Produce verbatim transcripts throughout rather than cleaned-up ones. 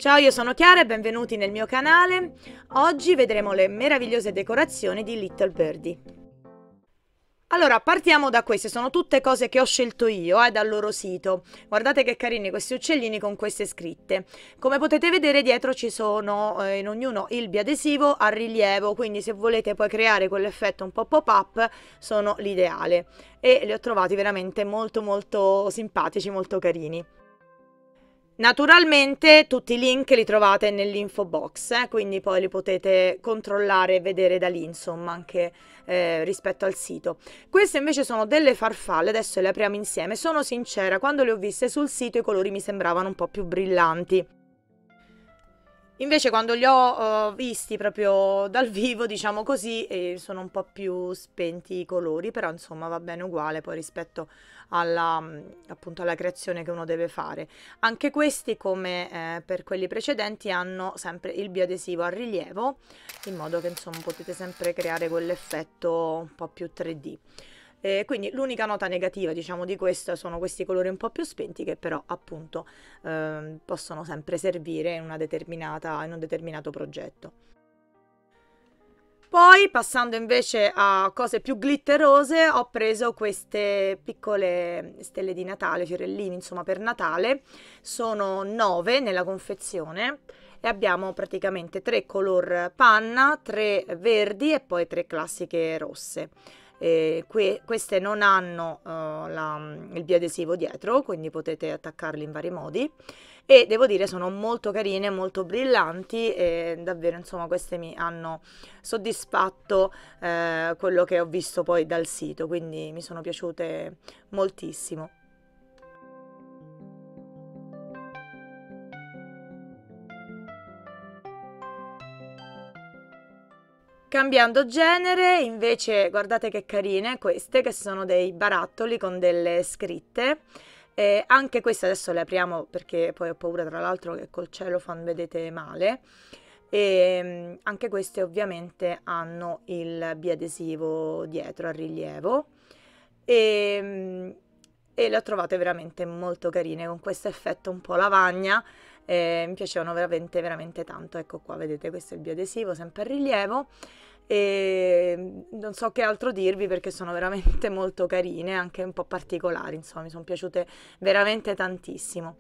Ciao, io sono Chiara e benvenuti nel mio canale. Oggi vedremo le meravigliose decorazioni di Little Birdie. Allora, partiamo da queste, sono tutte cose che ho scelto io, eh, dal loro sito. Guardate che carini questi uccellini con queste scritte. Come potete vedere dietro ci sono eh, in ognuno il biadesivo a rilievo, quindi se volete poi creare quell'effetto un po' pop-up sono l'ideale. E li ho trovati veramente molto molto simpatici, molto carini. Naturalmente tutti i link li trovate nell'info box, eh, quindi poi li potete controllare e vedere da lì, insomma, anche eh, rispetto al sito. Queste invece sono delle farfalle, adesso le apriamo insieme. Sono sincera, quando le ho viste sul sito i colori mi sembravano un po' più brillanti. Invece quando li ho uh, visti proprio dal vivo, diciamo così, eh, sono un po' più spenti i colori, però insomma va bene uguale poi rispetto alla, appunto, alla creazione che uno deve fare. Anche questi, come eh, per quelli precedenti, hanno sempre il biadesivo a rilievo, in modo che insomma potete sempre creare quell'effetto un po' più tre D. Eh, quindi l'unica nota negativa, diciamo, di questo sono questi colori un po' più spenti che però appunto eh, possono sempre servire in una determinata, in un determinato progetto. Poi, passando invece a cose più glitterose, ho preso queste piccole stelle di Natale, fiorellini, insomma, per Natale. Sono nove nella confezione e abbiamo praticamente tre color panna, tre verdi e poi tre classiche rosse. Eh, que queste non hanno uh, la, il biadesivo dietro, quindi potete attaccarli in vari modi e devo dire sono molto carine, molto brillanti e davvero insomma queste mi hanno soddisfatto eh, quello che ho visto poi dal sito, quindi mi sono piaciute moltissimo. Cambiando genere, invece, guardate che carine queste, che sono dei barattoli con delle scritte. Eh, anche queste adesso le apriamo perché poi ho paura tra l'altro che col cellophane vedete male. E anche queste ovviamente hanno il biadesivo dietro a rilievo. E, e le ho trovate veramente molto carine con questo effetto un po' lavagna. Eh, mi piacevano veramente veramente tanto. Ecco qua, vedete, questo è il biadesivo sempre a rilievo e non so che altro dirvi perché sono veramente molto carine, anche un po' particolari, insomma mi sono piaciute veramente tantissimo.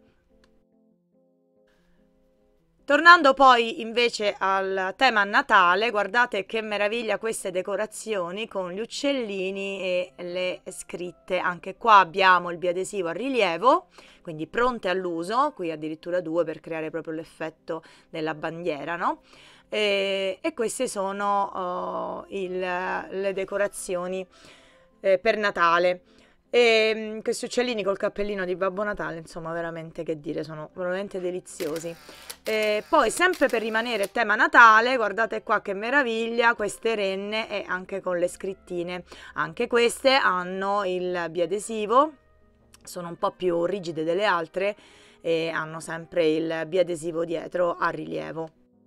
Tornando poi invece al tema Natale, guardate che meraviglia queste decorazioni con gli uccellini e le scritte. Anche qua abbiamo il biadesivo a rilievo, quindi pronte all'uso, qui addirittura due per creare proprio l'effetto della bandiera, no? E, e queste sono uh, il, le decorazioni eh, per Natale. E questi uccellini col cappellino di Babbo Natale, insomma, veramente che dire, sono veramente deliziosi. E poi, sempre per rimanere tema Natale, guardate qua che meraviglia, queste renne e anche con le scrittine. Anche queste hanno il biadesivo, sono un po' più rigide delle altre e hanno sempre il biadesivo dietro a rilievo.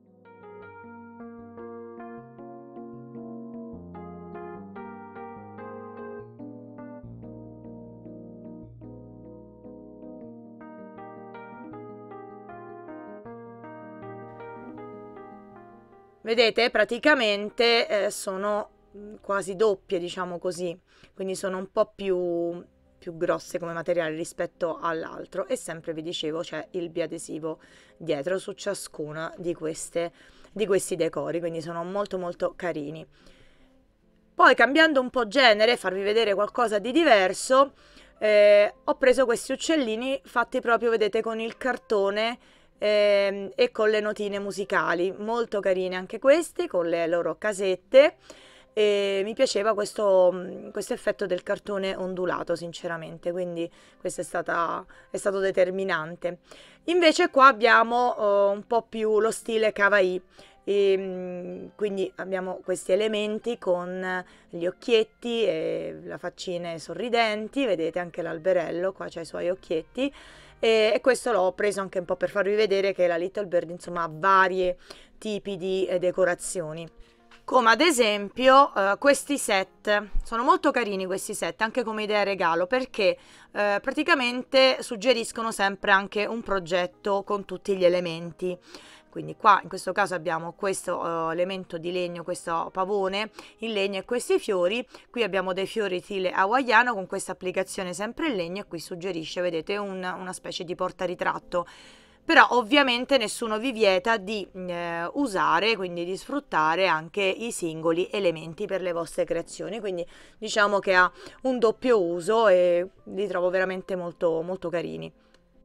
Vedete, praticamente eh, sono quasi doppie, diciamo così, quindi sono un po' più, più grosse come materiale rispetto all'altro e sempre vi dicevo c'è il biadesivo dietro su ciascuna di, queste, di questi decori, quindi sono molto molto carini. Poi cambiando un po' genere, farvi vedere qualcosa di diverso, eh, ho preso questi uccellini fatti proprio, vedete, con il cartone eh, e con le notine musicali, molto carine anche questi, con le loro casette. E mi piaceva questo, questo effetto del cartone ondulato sinceramente, quindi questo è, stata, è stato determinante. Invece qua abbiamo uh, un po' più lo stile kawaii. E, quindi abbiamo questi elementi con gli occhietti e la faccine sorridenti, vedete anche l'alberello, qua c'ha i suoi occhietti e, e questo l'ho preso anche un po' per farvi vedere che la Little Bird insomma ha vari tipi di eh, decorazioni. come ad esempio eh, questi set. Sono molto carini questi set anche come idea regalo, perché eh, praticamente suggeriscono sempre anche un progetto con tutti gli elementi. Quindi qua in questo caso abbiamo questo uh, elemento di legno, questo pavone in legno e questi fiori. Qui abbiamo dei fiori stile hawaiano con questa applicazione sempre in legno, e qui suggerisce, vedete, un, una specie di portaritratto. Però ovviamente nessuno vi vieta di eh, usare, quindi di sfruttare anche i singoli elementi per le vostre creazioni, quindi diciamo che ha un doppio uso e li trovo veramente molto molto carini.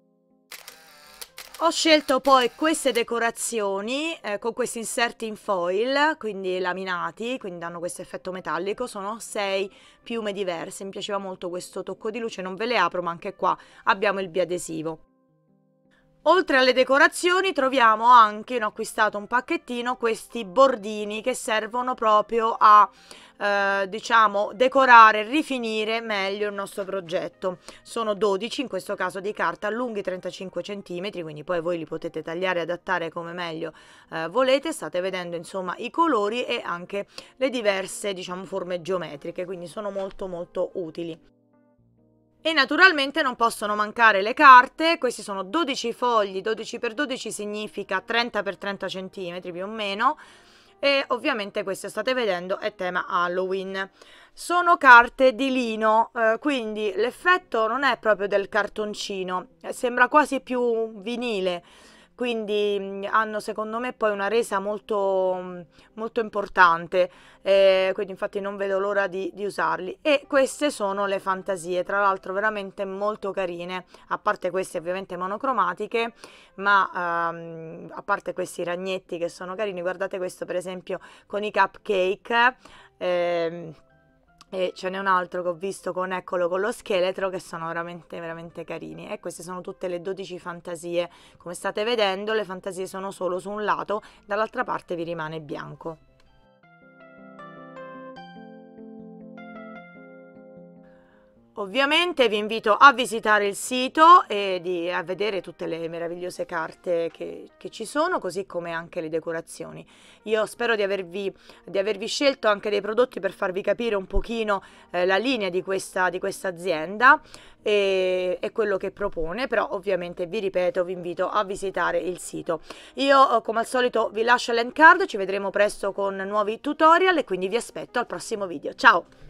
Ho scelto poi queste decorazioni eh, con questi inserti in foil, quindi laminati, quindi danno questo effetto metallico. Sono sei piume diverse, mi piaceva molto questo tocco di luce, non ve le apro, ma anche qua abbiamo il biadesivo. Oltre alle decorazioni troviamo anche, ne ho acquistato un pacchettino, questi bordini che servono proprio a eh, diciamo decorare, rifinire meglio il nostro progetto. Sono dodici in questo caso di carta, lunghi trentacinque centimetri, quindi poi voi li potete tagliare e adattare come meglio eh, volete. State vedendo insomma i colori e anche le diverse diciamo forme geometriche, quindi sono molto molto utili. E naturalmente non possono mancare le carte. Questi sono dodici fogli, dodici per dodici significa trenta per trenta centimetri più o meno, e ovviamente questo state vedendo è tema Halloween. Sono carte di lino, eh, quindi l'effetto non è proprio del cartoncino, eh, sembra quasi più vinile, quindi mh, hanno secondo me poi una resa molto, mh, molto importante, eh, quindi infatti non vedo l'ora di, di usarli. E queste sono le fantasie, tra l'altro veramente molto carine, a parte queste ovviamente monocromatiche, ma ehm, a parte questi ragnetti che sono carini. Guardate questo per esempio con i cupcake, ehm, e ce n'è un altro che ho visto con, eccolo, con lo scheletro, che sono veramente veramente carini. E queste sono tutte le dodici fantasie. Come state vedendo, le fantasie sono solo su un lato, dall'altra parte vi rimane bianco. Ovviamente vi invito a visitare il sito e di, a vedere tutte le meravigliose carte che, che ci sono, così come anche le decorazioni. Io spero di avervi, di avervi scelto anche dei prodotti per farvi capire un pochino eh, la linea di questa, di questa azienda e, e quello che propone, però ovviamente vi ripeto, vi invito a visitare il sito. Io come al solito vi lascio l'end card, ci vedremo presto con nuovi tutorial e quindi vi aspetto al prossimo video. Ciao!